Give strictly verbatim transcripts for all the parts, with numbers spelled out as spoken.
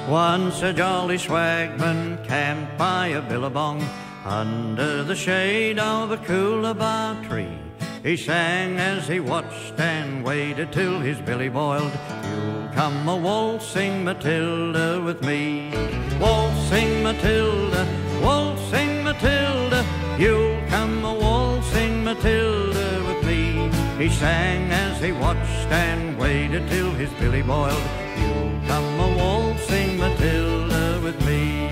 Once a jolly swagman camped by a billabong under the shade of a coolabah tree. He sang as he watched and waited till his billy boiled. You'll come a waltzing Matilda with me. Waltzing Matilda, waltzing Matilda, you'll come a waltzing Matilda with me. He sang as he watched and waited till his billy boiled. You'll come a waltzing Matilda with me.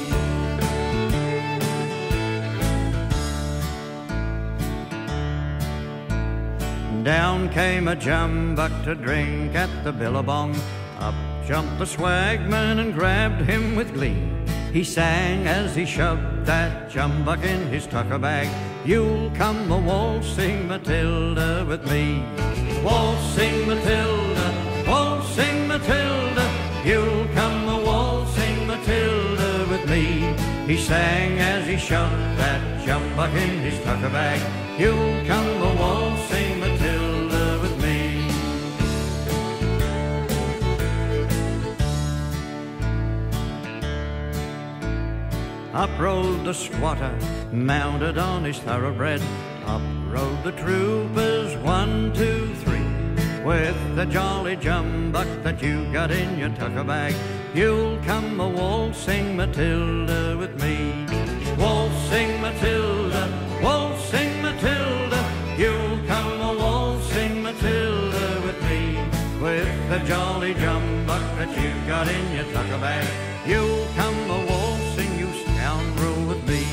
Down came a jumbuck to drink at the billabong. Up jumped the swagman and grabbed him with glee. He sang as he shoved that jumbuck in his tucker bag. You'll come a waltzing Matilda with me. Waltzing Matilda, waltzing Matilda, you'll come a waltzing Matilda with me. He sang as he shoved that jumbuck in his tucker bag. You'll come a waltzing Matilda with me. Up rode the squatter, mounted on his thoroughbred. Up rode the troopers, one, two, three. With the jolly jumbuck that you got in your tucker bag, you'll come a waltzing Matilda with me. Waltzing Matilda, waltzing Matilda, you'll come a waltzing Matilda with me. With the jolly jumbuck that you got in your tucker bag, you'll come a waltzing, you scoundrel, with me.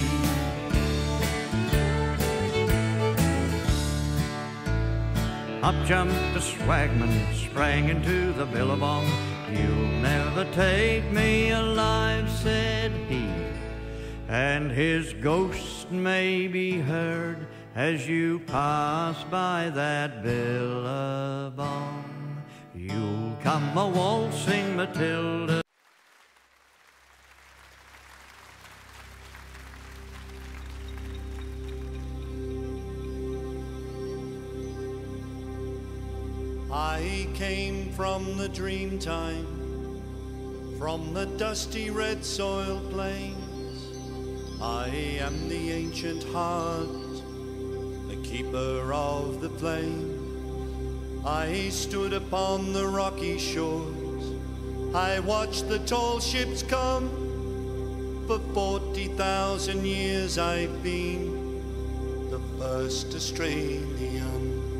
Up jumped the swagman, sprang into the billabong. You'll never take me alive, said he, and his ghost may be heard as you pass by that billabong. You'll come a waltzing Matilda. I came from the dream time, from the dusty red soil plains. I am the ancient heart, the keeper of the plain. I stood upon the rocky shores, I watched the tall ships come. For forty thousand years I've been the first Australian.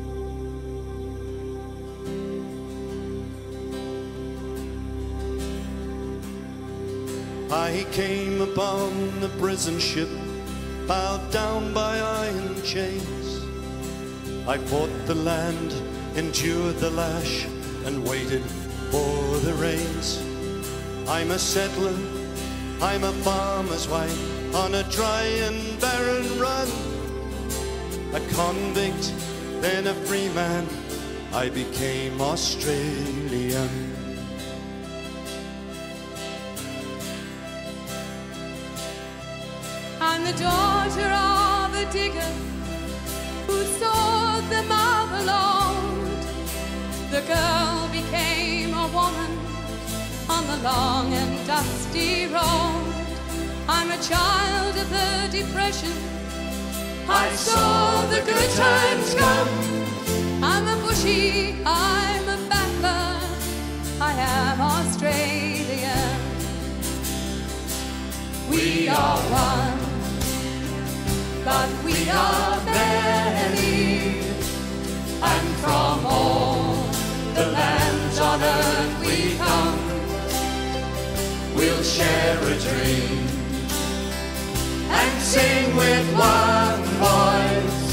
I came upon the prison ship, bowed down by iron chains. I fought the land, endured the lash, and waited for the rains. I'm a settler, I'm a farmer's wife, on a dry and barren run. A convict, then a free man, I became Australian. I'm the daughter of a digger who sawed the marble old. The girl became a woman on the long and dusty road. I'm a child of the Depression, I saw the good times come. I'm a bushy, I'm a battler, I am Australian. We are one, but we are many, and from all the lands on earth we come. We'll share a dream and sing with one voice.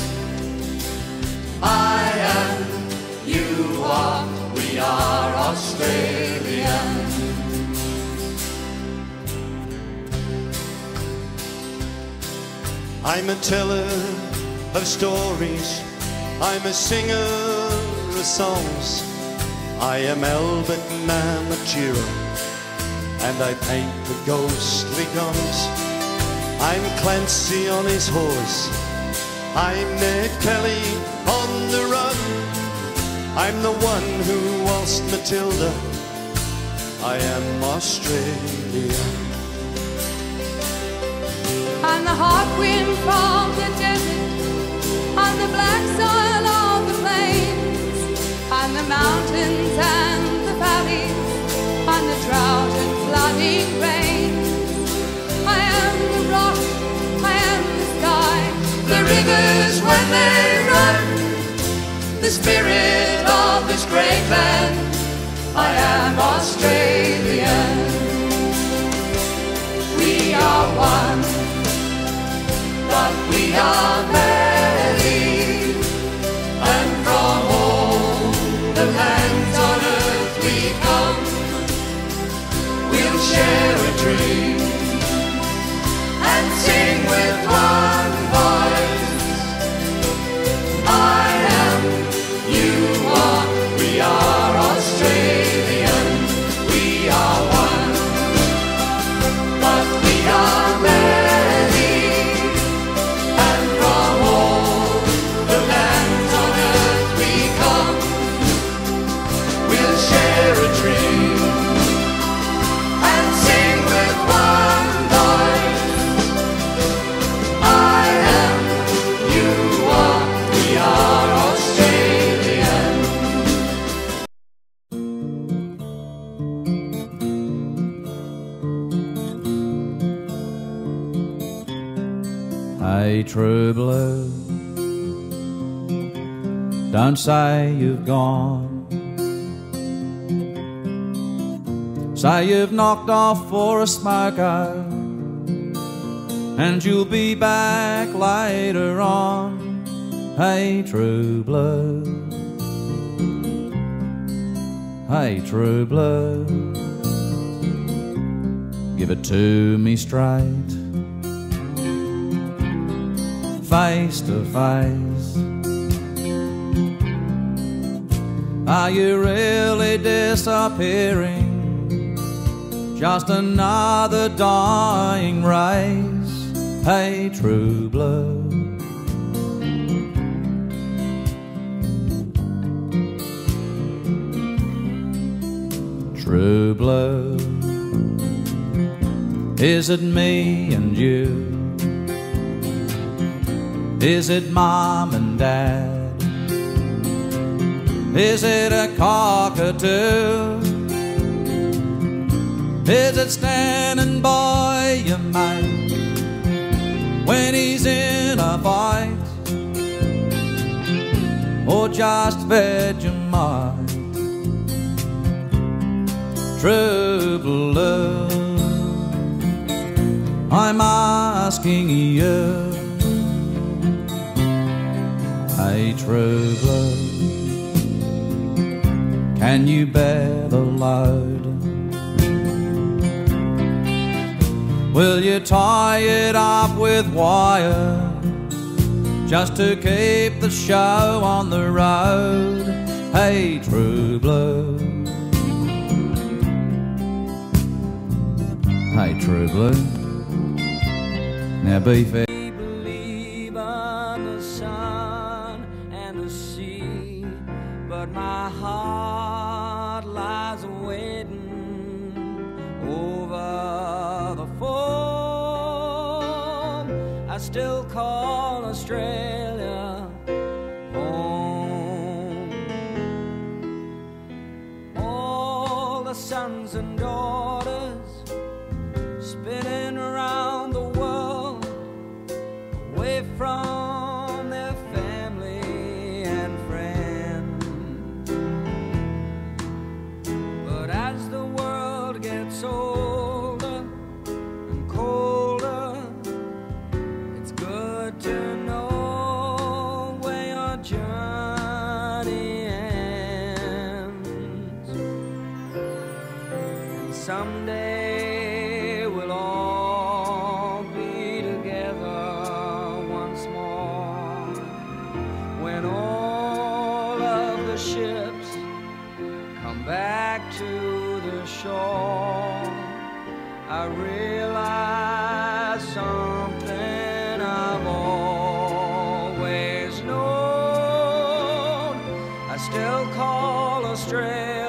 I am, you are, we are Australian. I'm a teller of stories, I'm a singer of songs. I am Albert Namatjira, and I paint the ghostly guns. I'm Clancy on his horse, I'm Ned Kelly on the run. I'm the one who waltzed Matilda I am Australian. And the hot wind from the desert, and the black soil of the plains, and the mountains and the valleys, and the drought and flooding rains. I am the rock, I am the sky, the rivers when they run, the spirit of this great land. I am Australian. We are one, but we are many, and from all the lands on earth we come. We'll share a dream and sing with one voice. I am, you are, we are Australian. We are one, but we are many, and from all the lands on earth we come. We'll share a dream and sing with one voice. I am, you are, we are Australian. Hey, true blue, don't say you've gone. Say you've knocked off for a smoke out, and you'll be back later on. Hey, true blue, hey, true blue, give it to me straight, face to face. Are you really disappearing? Just another dying race. Hey, true blue, true blue, is it me and you? Is it mom and dad? Is it a cockatoo? Is it standing by your mate when he's in a fight? Or just Vegemite? True blue, I'm asking you. Hey, true blue, can you bear the load? Will you tie it up with wire just to keep the show on the road? Hey, true blue, hey, true blue, now be fair. We believe on the sun and the sea, but my heart lies waiting over the foam. I still call Australia home. All the sons and daughters spinning around the world, away from their family and friends. But as the world gets older and colder, it's good to know where your journey ends. And someday we'll all be together once more, when all of the ships come back to the shore. I realize something I've always known. I still call Australia